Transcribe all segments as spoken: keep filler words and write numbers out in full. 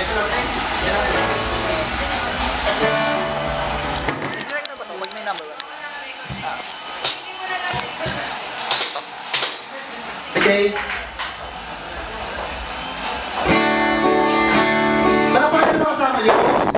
Ito lang, eh. Yan lang. Direct na ba ito? Wag may number one. Ah. Okay. Malapakan mo kasama niyo.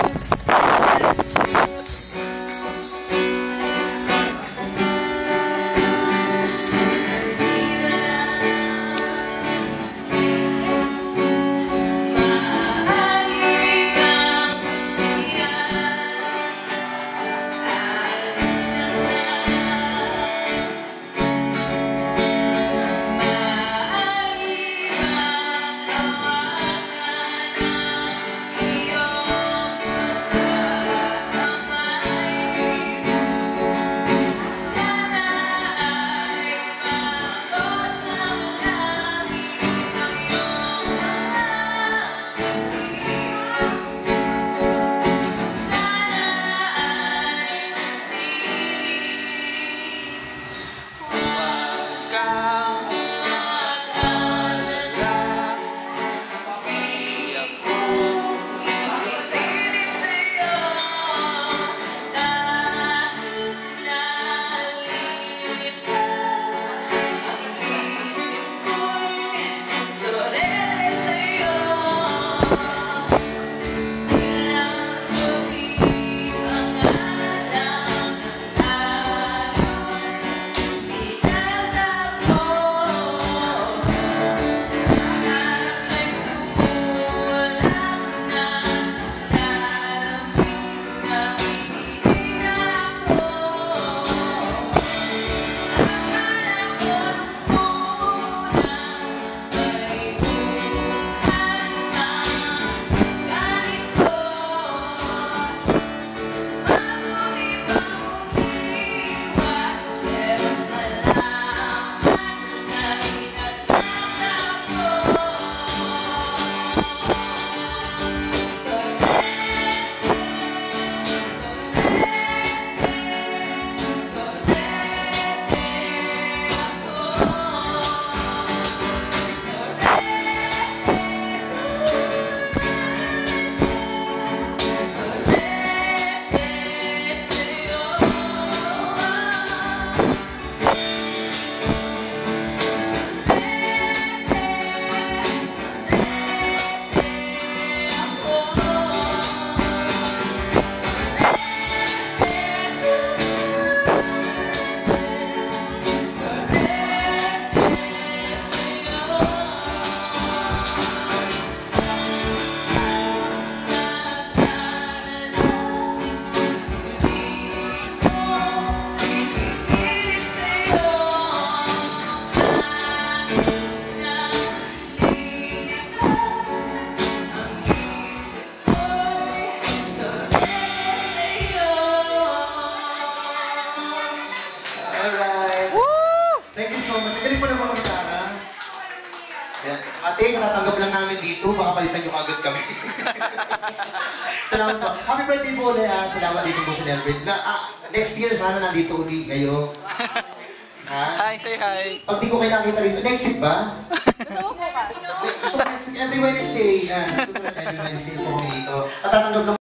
Ate, natatanggap lang namin dito. Baka palitan nyo agad kami. Salamat po. Happy birthday po ulit. Ah. Salamat dito po sa Nelvin. Na, ah, next year, sana nandito ulit kayo. Ha? Hi, say hi. Pag di ko kayo nakita rito, next week ba? Gusto mo bukas? Gusto ko next week, every Wednesday. Ah, gusto ko every Wednesday po kami dito. At tatanggap